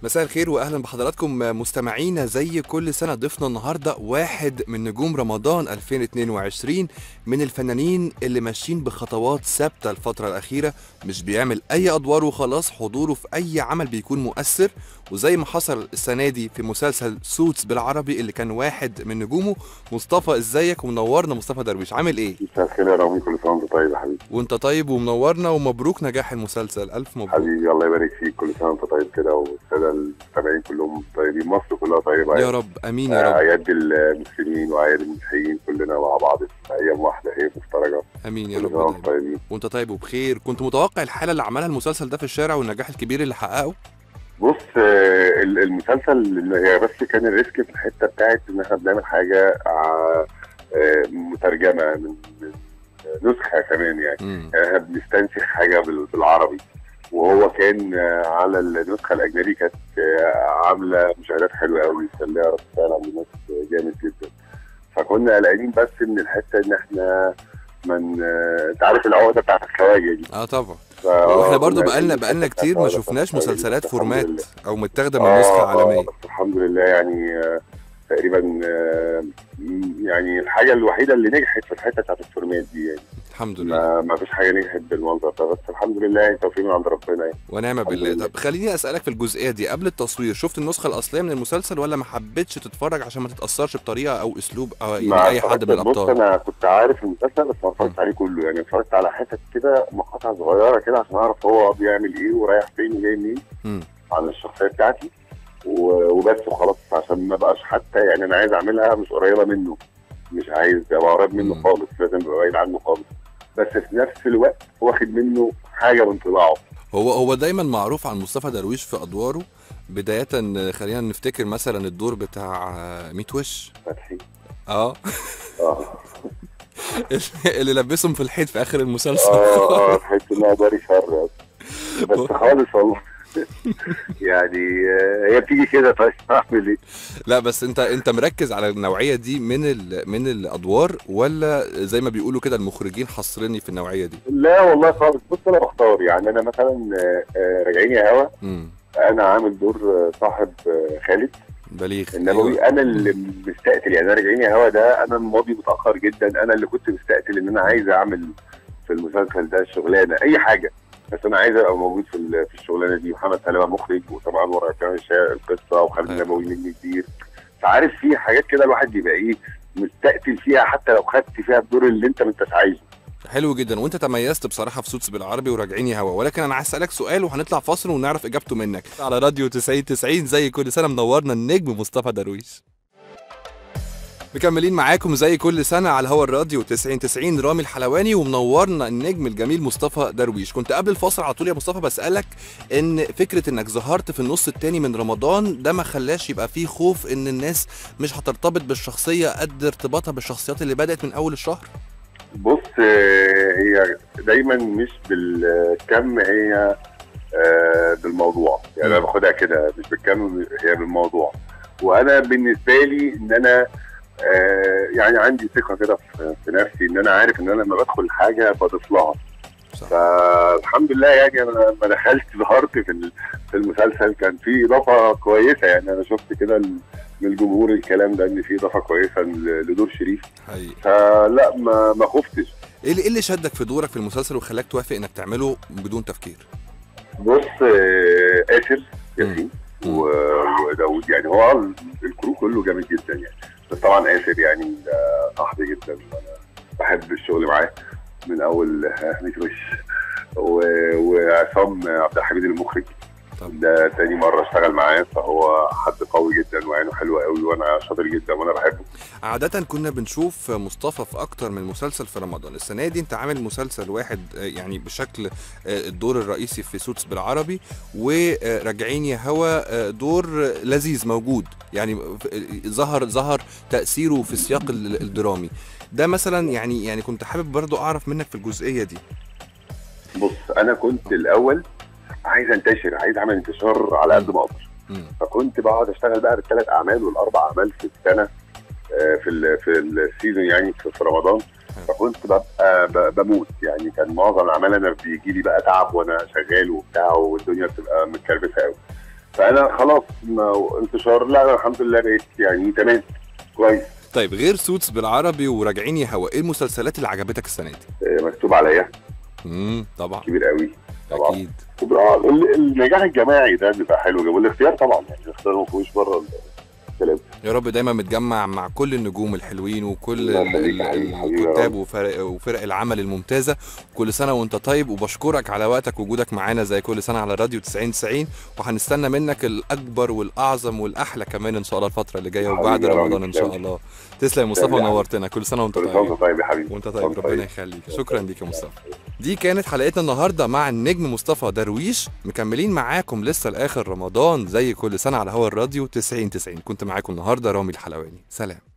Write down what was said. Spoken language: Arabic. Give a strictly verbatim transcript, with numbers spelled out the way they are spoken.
مساء الخير واهلا بحضراتكم مستمعينا. زي كل سنه ضيفنا النهارده واحد من نجوم رمضان ألفين واتنين وعشرين، من الفنانين اللي ماشيين بخطوات ثابته الفتره الاخيره، مش بيعمل اي ادوار وخلاص، حضوره في اي عمل بيكون مؤثر، وزي ما حصل السنه دي في مسلسل سوتس بالعربي اللي كان واحد من نجومه. مصطفى، ازيك ومنورنا؟ مصطفى درويش، عامل ايه؟ مساء الخير يا رامي، كل سنه وانت طيب يا حبيبي. وانت طيب ومنورنا، ومبروك نجاح المسلسل، الف مبروك حبيبي الله يبارك فيك، كل سنه وانت طيب كده، والساده المتابعين كلهم طيبين، مصر كلها طيبه يا رب، امين يا رب. اعياد المسلمين واعياد المسيحيين كلنا مع بعض في ايام واحده هي مفترجه. امين يا رب. طيبين وانت طيب وبخير. كنت متوقع الحاله اللي عملها المسلسل ده في الشارع والنجاح الكبير اللي حققه؟ بص، آه، المسلسل هي بس كان الريسك في الحته بتاعت ان احنا بنعمل حاجه آه، مترجمه من نسخه كمان، يعني احنا بنستنسخ حاجه بالعربي، وهو كان على النسخه الاجنبي كانت عامله مشاهدات حلوه قوي، كان ليها رد فعل عند الناس جامد جدا. فكنا قلقانين بس من الحته ان احنا من انت عارف العقده بتاعت الخواجه دي. اه طبعا. واحنا برضو بقالنا بقالنا كتير ما شفناش مسلسلات فورمات او متاخده من نسخه آه عالميه. بس الحمد لله يعني آه تقريبا آه يعني الحاجه الوحيده اللي نجحت في الحته بتاعت الفورمات دي، يعني الحمد لله ما, ما فيش حاجه نجحت بالمنظر ده، بس الحمد لله توفيق من عند ربنا يعني. ونعم بالله. طب خليني اسالك في الجزئيه دي، قبل التصوير شفت النسخه الاصليه من المسلسل ولا ما حبيتش تتفرج عشان ما تتاثرش بطريقه او اسلوب او يعني اي حد من الابطال؟ بص، انا كنت عارف المسلسل بس ما اتفرجتش عليه كله، يعني اتفرجت على حتت كده، مقاطع صغيره كده عشان اعرف هو بيعمل ايه ورايح فين وجاي منين عن الشخصيه بتاعتي وبس وخلاص، عشان ما بقاش حتى يعني انا عايز اعملها مش قريبه منه، مش عايز ابقى قريب منه خالص، لازم ابقى بعيد عنه خالص، بس في نفس الوقت واخد منه حاجه من طباعه. هو هو دايما معروف عن مصطفى درويش في ادواره، بدايه خلينا نفتكر مثلا الدور بتاع ميت وش فتحي. اه اه اللي لبسهم في الحيط في اخر المسلسل. اه اه تحس انها داري شر بس خالص والله. يعني هي بتيجي كده، طيب اعمل ايه؟ لا بس انت انت مركز على النوعيه دي من ال... من الادوار، ولا زي ما بيقولوا كده المخرجين حصرني في النوعيه دي؟ لا والله خالص. بص، انا بختار، يعني انا مثلا راجعين يا هوا، انا عامل دور صاحب خالد بليغ النبوي. أيوة. انا اللي مستقتل، يعني انا راجعين يا هوا ده انا الماضي متاخر جدا، انا اللي كنت مستقتل ان انا عايز اعمل في المسلسل ده شغلانه اي حاجه، بس انا عايز ابقى موجود في في الشغلانه دي. محمد سلامه مخرج، وطبعا ورا كمان القصه، وخالد النبوي نجم كبير، فعارف في حاجات كده الواحد بيبقى ايه مستقتل فيها، حتى لو خدت فيها الدور اللي انت ما انتش عايزه. حلو جدا، وانت تميزت بصراحه في سوتس بالعربي وراجعين يا هوا، ولكن انا عايز اسالك سؤال وهنطلع فاصل ونعرف اجابته منك. على راديو تسعين تسعين زي كل سنه منورنا النجم مصطفى درويش. مكملين معاكم زي كل سنه على هوا الراديو تسعين تسعين، رامي الحلواني، ومنورنا النجم الجميل مصطفى درويش. كنت قبل الفاصل على طول يا مصطفى بسالك ان فكره انك ظهرت في النص الثاني من رمضان ده ما خلاش يبقى فيه خوف ان الناس مش هترتبط بالشخصيه قد ارتباطها بالشخصيات اللي بدات من اول الشهر؟ بص، هي دايما مش بالكم، هي بالموضوع، يعني انا باخدها كده مش بالكم، هي بالموضوع. وانا بالنسبه لي ان انا آه يعني عندي ثقه كده في نفسي، ان انا عارف ان انا لما بدخل حاجه بضيف لها. فالحمد لله يعني انا لما دخلت ظهرت في في المسلسل كان في اضافه كويسه، يعني انا شفت كده من الجمهور الكلام ده ان في اضافه كويسه لدور شريف حقيقي، فلا ما ما خفتش. ايه اللي شدك في دورك في المسلسل وخلاك توافق انك تعمله بدون تفكير؟ بص، آه آسر ياسين وداود، يعني هو الكرو كله جامد جدا يعني، بس طبعا آسر يعني صاحبي جدا، وانا بحب الشغل معاه من اول ميت وش. وعصام عبد الحميد المخرج ده تاني مره اشتغل معاه، فهو حد قوي جدا وعينه حلوه قوي، وانا شاطر جدا وانا بحبه. عاده كنا بنشوف مصطفى في اكتر من مسلسل في رمضان، السنه دي انت عامل مسلسل واحد يعني بشكل الدور الرئيسي في سوتس بالعربي، وراجعين يا هوا دور لذيذ موجود، يعني ظهر ظهر تاثيره في السياق الدرامي ده مثلا، يعني يعني كنت حابب برضو اعرف منك في الجزئيه دي. بص، انا كنت الاول عايز انتشر، عايز اعمل انتشار على قد ما اقدر، فكنت بقعد اشتغل بقى بالثلاث اعمال والاربع اعمال في السنه، في ال في السيزون يعني في رمضان، فكنت ببقى بموت، يعني كان معظم الاعمال انا بيجي لي بقى تعب وانا شغال وبتاع، والدنيا بتبقى متكربسه قوي. فانا خلاص ما انتشار، لا انا الحمد لله بقيت يعني تمام كويس. طيب غير سوتس بالعربي وراجعين يا هوا، ايه المسلسلات اللي عجبتك السنه دي؟ آه، مكتوب عليا. امم طبعا كبير قوي طبعا. اكيد. آه، ال- النجاح الجماعي ده بيبقى حلو جدا، والاختيار طبعا يعني الاختيار ما فيهوش بره الكلام. يا رب دايما متجمع مع كل النجوم الحلوين وكل الله ال- يخليك ال- يا حبيبي، حبيبي يا الكتاب رب. وفرق, وفرق العمل الممتازه. كل سنه وانت طيب، وبشكرك على وقتك ووجودك معانا زي كل سنه على راديو تسعين تسعين، وهنستنى منك الاكبر والاعظم والاحلى كمان ان شاء الله الفتره اللي جايه وبعد حبيبي يا رمضان راجل، ان شاء تسلم. الله. تسلم يا مصطفى تسلم يا ونورتنا. كل سنه وانت كل سنه طيب. وانت طيب يا حبيبي. وانت كل طيب، سنة ربنا طيب. يخليك. شكرا ليك يا مصطفى. دي كانت حلقتنا النهارده مع النجم مصطفى درويش، مكملين معاكم لسه لاخر رمضان زي كل سنه على هوا الراديو تسعين تسعين. كنت معاكم النهارده رامي الحلواني. سلام.